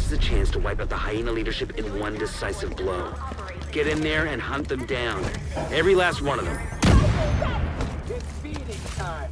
This is a chance to wipe out the Hyena leadership in one decisive blow. Get in there and hunt them down. Every last one of them. It's feeding time.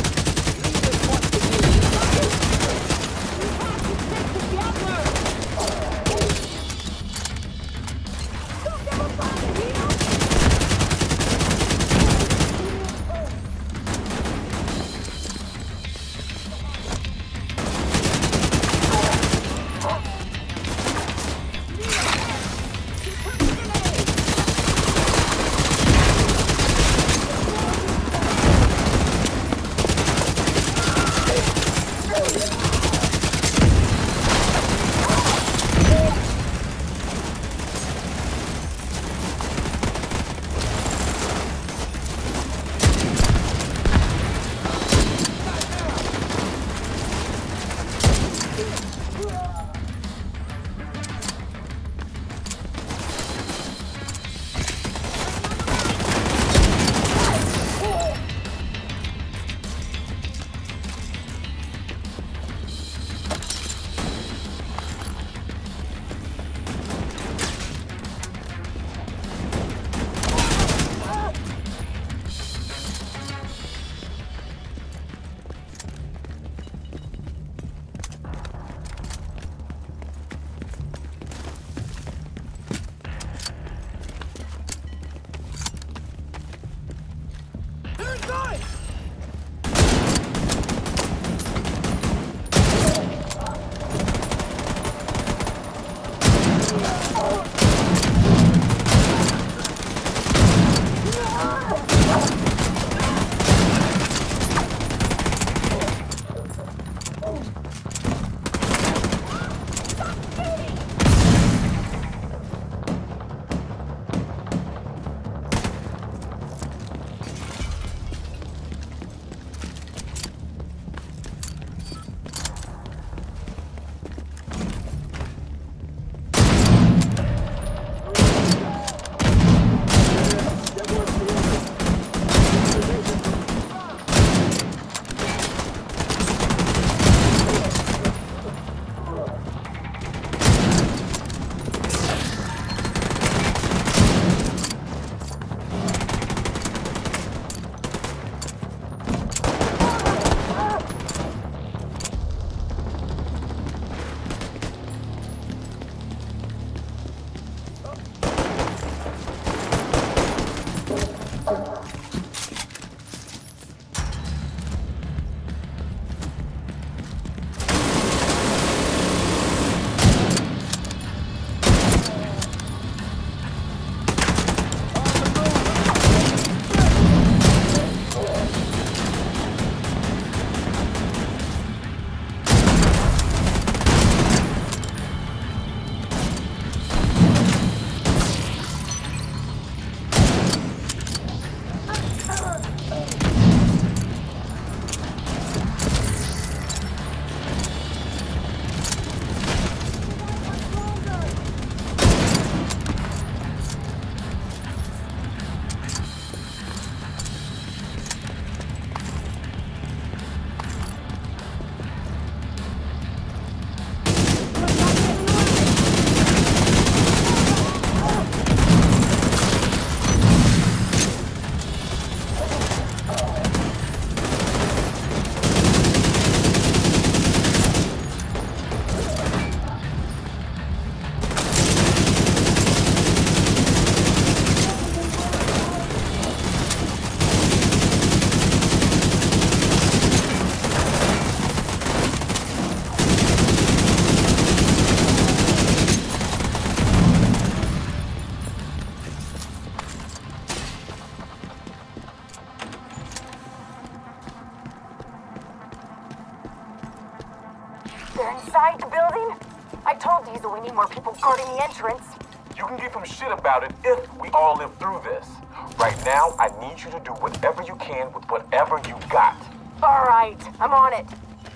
They're inside the building? I told Diesel we need more people guarding the entrance. You can give him shit about it if we all live through this. Right now, I need you to do whatever you can with whatever you got. All right, I'm on it.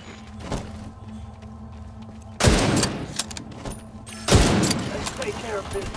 Let's take care of this.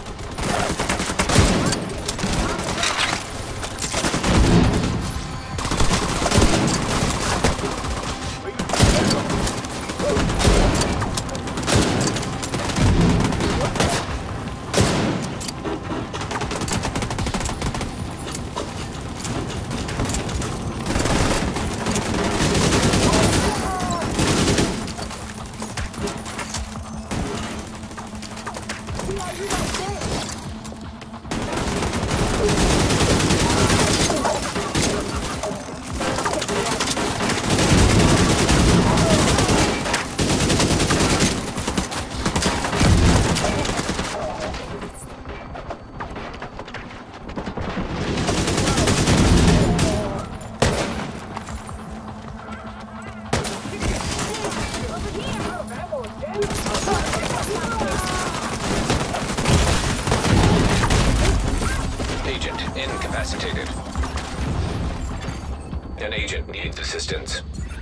An agent needs assistance.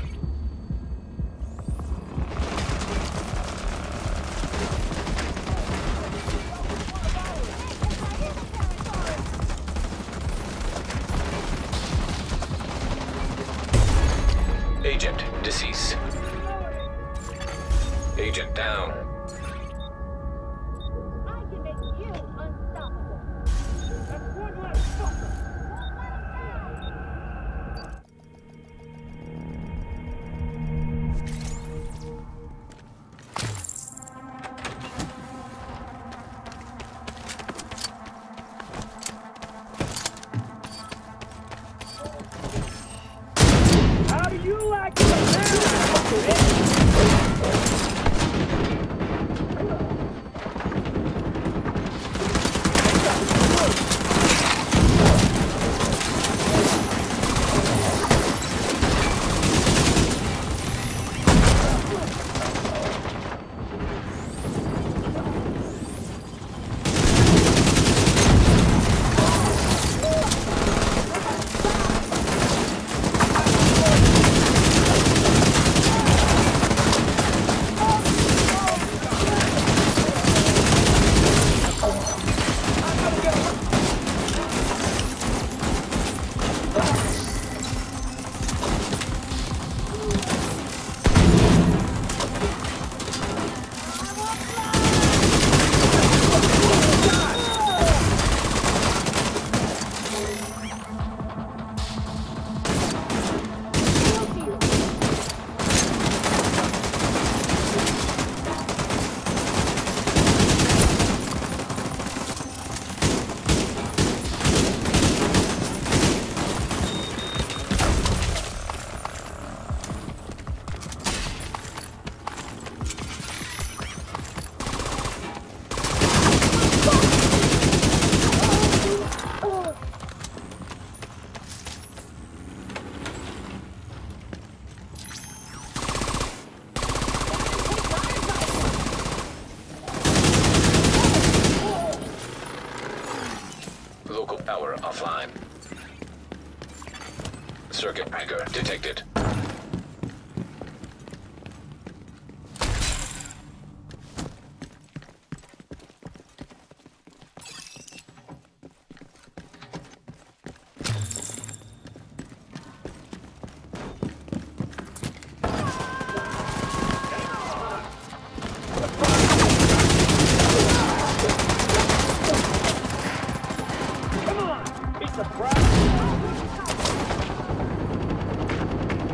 Agent deceased. Agent down. I can make you unstoppable. That's one less fucker. How do you like it now? Local power offline. Circuit breaker detected. Come on! It's a problem!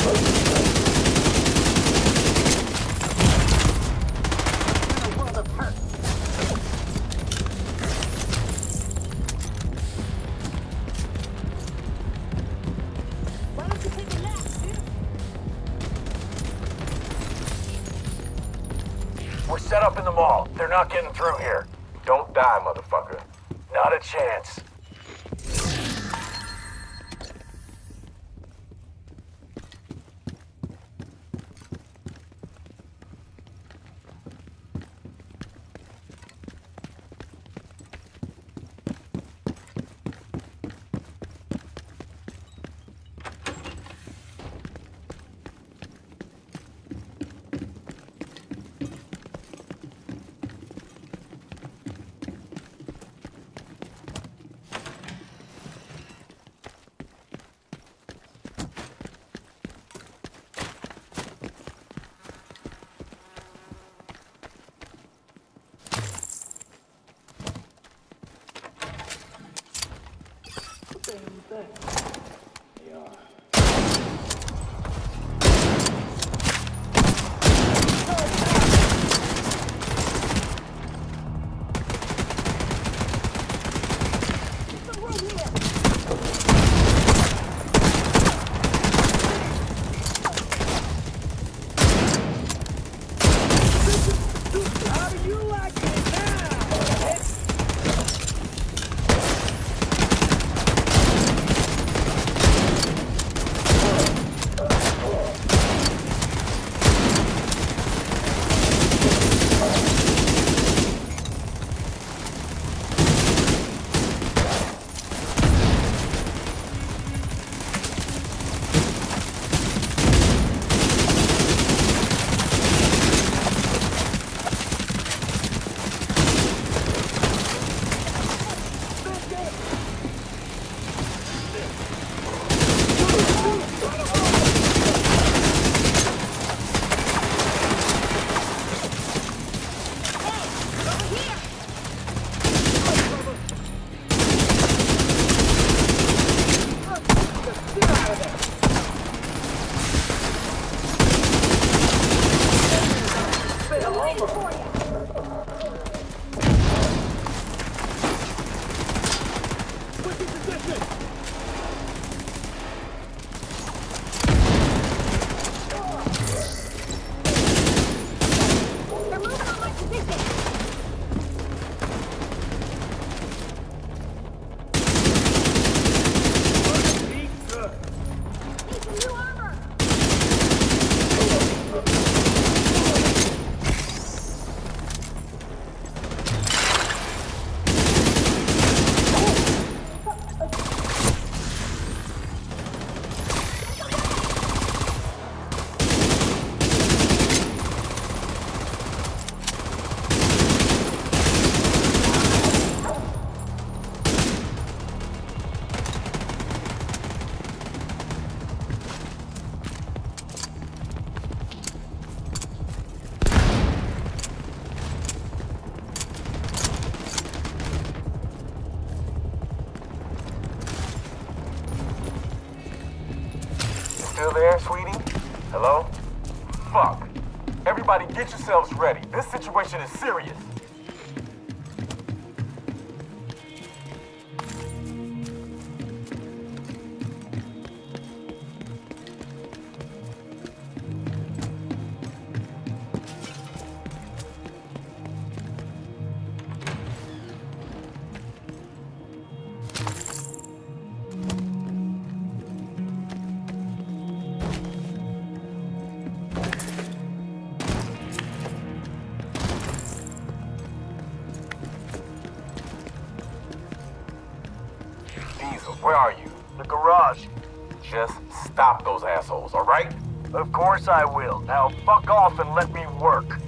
Why don't you take a nap, dude? We're set up in the mall. They're not getting through here. Don't die, motherfucker. Not a chance. How do you like it now? Still there, sweetie? Hello? Fuck. Everybody get yourselves ready. This situation is serious. Diesel, where are you? The garage. Just stop those assholes, all right? Of course I will. Now fuck off and let me work.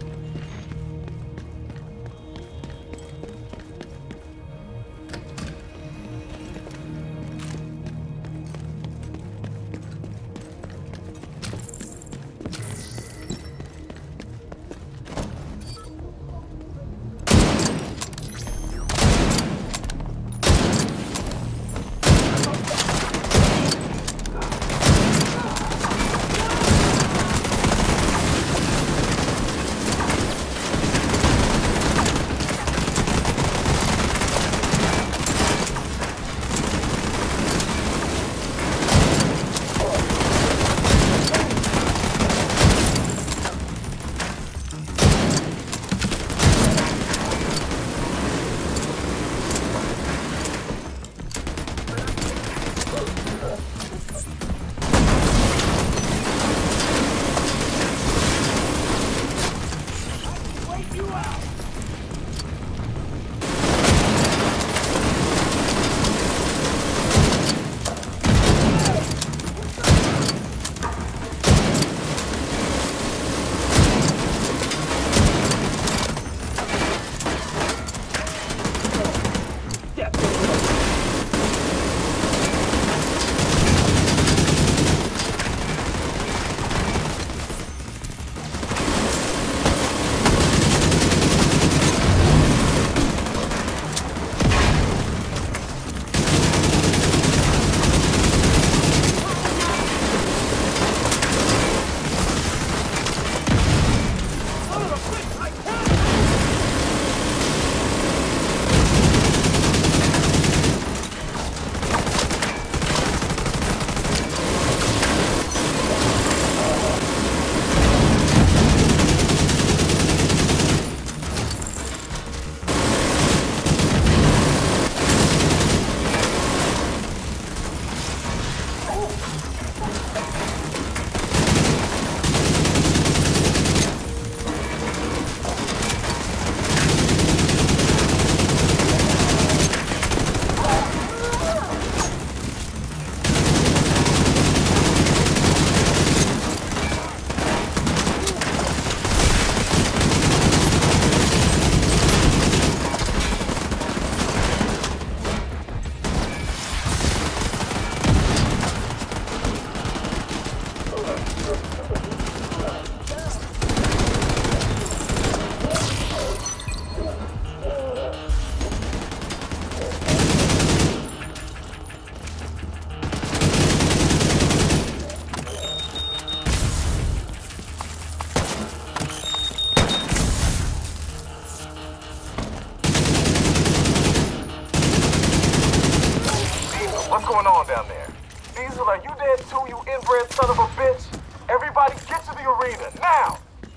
arena, now!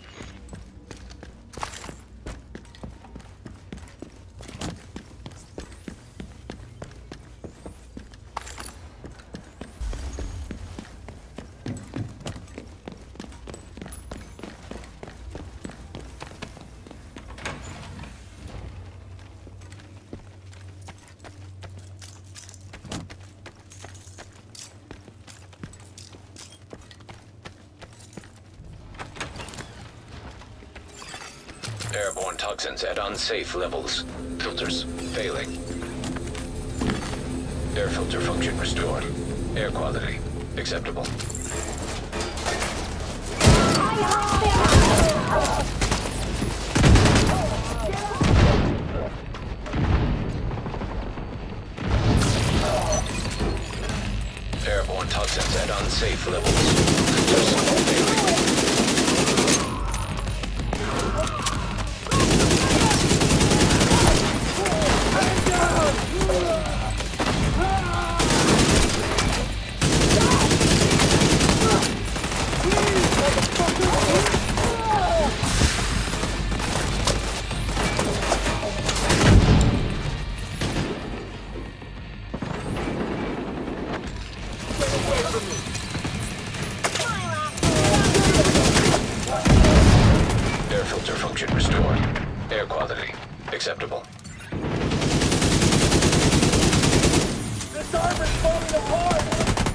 Airborne toxins at unsafe levels. Filters failing. Air filter function restored. Air quality acceptable. Airborne toxins at unsafe levels. Filters failing. Air filter function restored. Air quality acceptable. This armor's falling apart!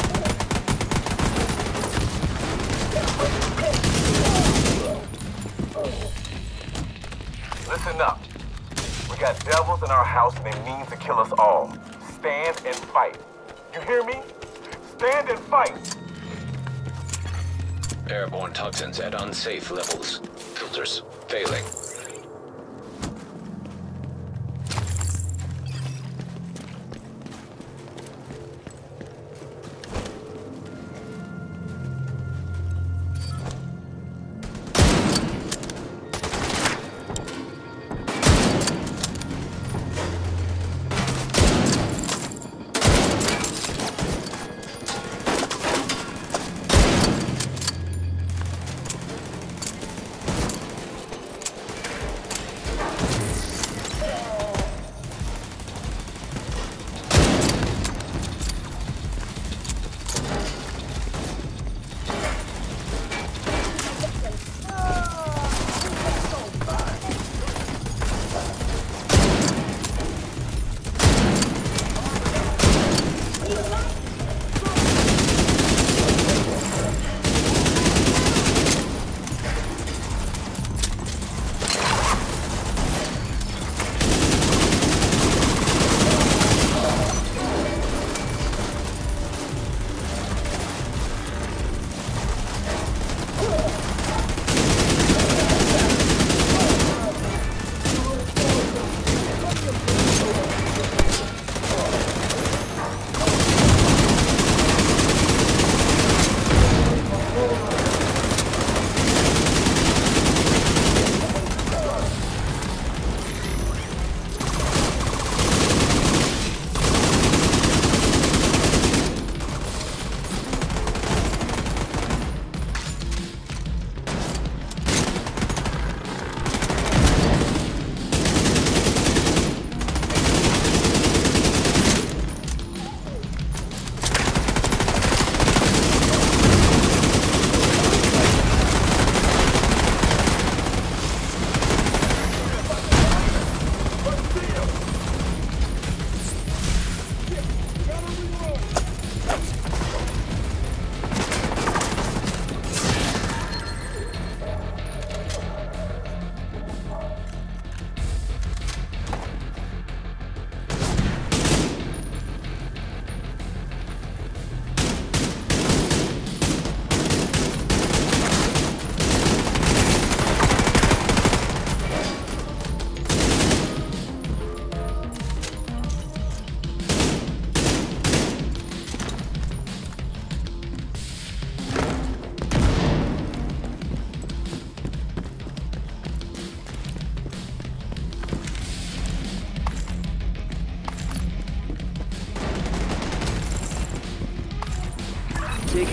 Listen up. We got devils in our house and they mean to kill us all. Stand and fight. You hear me? Stand and fight! Airborne toxins at unsafe levels. Filters failing.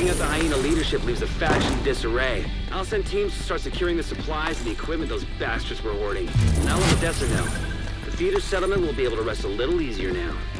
Taking out the Hyena leadership leaves the faction in disarray. I'll send teams to start securing the supplies and the equipment those bastards were hoarding. And I'll let Odessa know. The feeder settlement will be able to rest a little easier now.